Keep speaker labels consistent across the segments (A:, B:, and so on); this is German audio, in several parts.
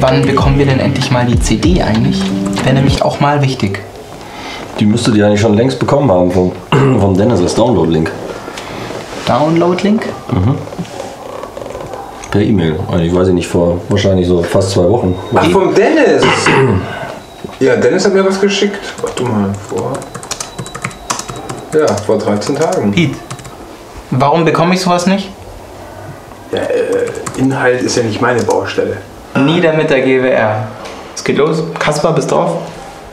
A: wann bekommen wir denn endlich mal die CD eigentlich? Wäre nämlich auch mal wichtig.
B: Die müsstet ihr eigentlich schon längst bekommen haben vom Dennis als Download-Link.
A: Download-Link?
B: Mhm. Per E-Mail. Ich weiß nicht, vor wahrscheinlich so fast 2 Wochen.
C: Ach, vom Dennis! Ja, Dennis hat mir was geschickt. Warte mal, vor 13 Tagen.
A: Piet, warum bekomme ich sowas nicht?
C: Ja, Inhalt ist ja nicht meine Baustelle.
A: Nieder mit der GWR. Es geht los. Kaspar, bist du drauf?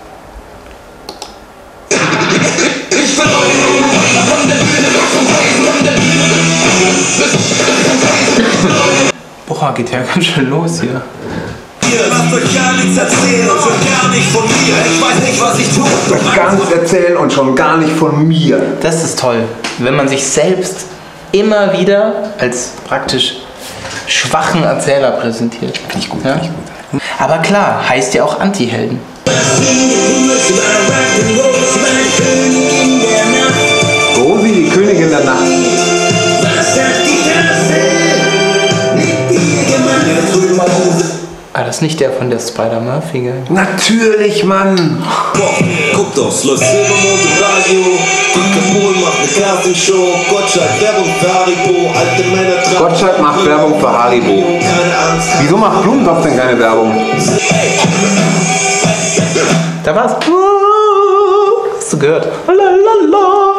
A: Boah, geht ja ganz schön los hier.
D: Lasst euch gar nichts erzählen und schon gar nicht von mir. Ich weiß nicht, was ich tue.
C: Lasst euch gar nichts erzählen und schon gar nicht von mir.
A: Das ist toll, wenn man sich selbst immer wieder als praktisch schwachen Erzähler präsentiert.
C: Finde ich gut,
A: Ja?
C: finde ich gut.
A: Aber klar, heißt ja auch Anti-Helden.
C: Rosi, die Königin der Nacht.
A: Ah, das ist nicht der von der Spider-Murphy-Gang.
C: Natürlich, Mann!
D: Boah, guckt aufs läuft Silbermond im Radio. Dicke Polen macht eine Castingshow. Gottschalk Werbung für Haribo. Alte Männer tragen.
C: Gottschalk macht Werbung für Haribo.
D: Keine Angst.
C: Wieso macht Blumentopf denn keine Werbung?
A: Da war's. Hast du gehört? Lalalala.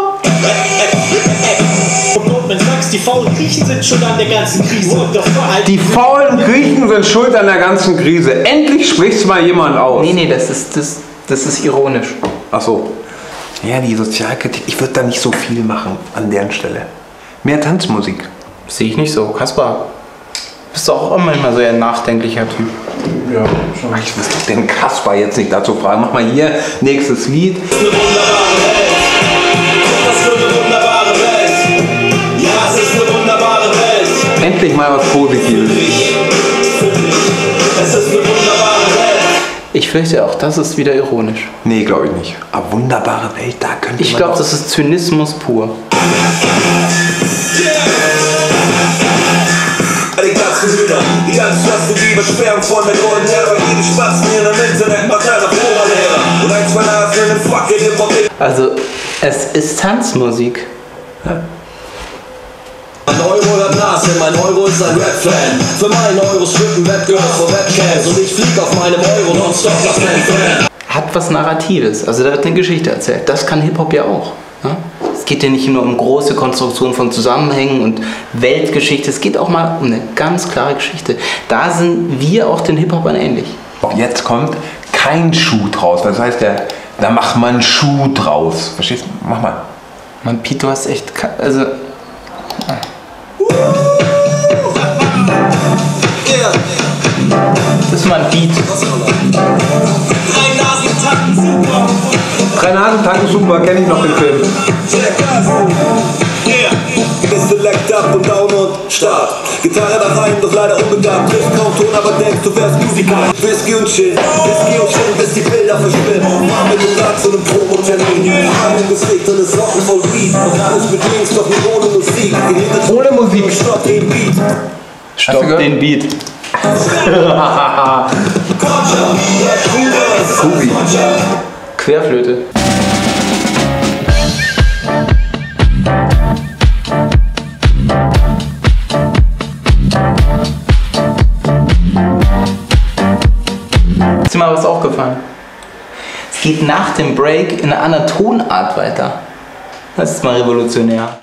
E: Die faulen Griechen sind schuld an der ganzen Krise.
C: Die faulen Griechen sind schuld an der ganzen Krise. Endlich spricht's mal jemand aus.
A: Nee, das ist ironisch.
C: Ach so. Ja, die Sozialkritik. Ich würde da nicht so viel machen an deren Stelle. Mehr Tanzmusik.
A: Sehe ich nicht so. Kaspar, bist du auch manchmal so ein nachdenklicher Typ?
C: Ja, schon. Ich muss doch den Kaspar jetzt nicht dazu fragen. Mach mal hier, nächstes Lied.
D: Das ist eine wunderbare Welt. Das wird eine wunderbare Welt. Ja, es ist eine wunderbare Welt.
C: Endlich mal was Positives.
D: Es ist eine wunderbare Welt.
A: Ich fürchte auch, das ist wieder ironisch.
C: Nee, glaube ich nicht. Aber wunderbare Welt, da könnte
A: Ich
C: man
A: glaube,
C: doch-
A: das ist Zynismus pur.
D: Die ganzen Hühner, die ganzen Lasten, die beschweren von der goldenen Ära. Jede Spatzen in einem Internet macht einer Vorlehrer. Und ein, zwei Nasen in den Fuck in den Papier.
A: Also, es ist Tanzmusik.
D: Ein Euro hört Nase, mein Euro ist ein Rap-Fan. Für meinen Euro schwimmen Wettgehör vor Webcams. Und ich flieg auf meinem Euro nonstop nach Fan.
A: Hat was Narratives. Also, da wird eine Geschichte erzählt. Das kann Hip-Hop ja auch. Ja? Es geht ja nicht nur um große Konstruktionen von Zusammenhängen und Weltgeschichte. Es geht auch mal um eine ganz klare Geschichte. Da sind wir auch den Hip-Hopern ähnlich.
C: Jetzt kommt kein Schuh draus. Das heißt, da macht man Schuh draus. Verstehst du? Mach mal.
A: Mann, Piet, du hast echt... Also... Das ist mal ein Beat.
D: Drei Nasen tanken super.
C: Drei Nasen tanken super, kenne ich noch den Film.
D: Ist Select up und down und Start. Gitarre da rein, doch leider unbegabt. Trifft kaum Ton, aber denkst du wärst Musiker. Whisky und Shit, bis die Bilder verschwimmen. War mit dem Rad zu einem Promo-Termin. Ein Gesicht und es Socken voll Weed. Und alles mit Links, doch nicht ohne Musik.
C: Ohne Musik.
D: Stopp den Beat.
A: Stopp den Beat. Querflöte. Ist dir mal was aufgefallen? Es geht nach dem Break in einer anderen Tonart weiter. Das ist mal revolutionär.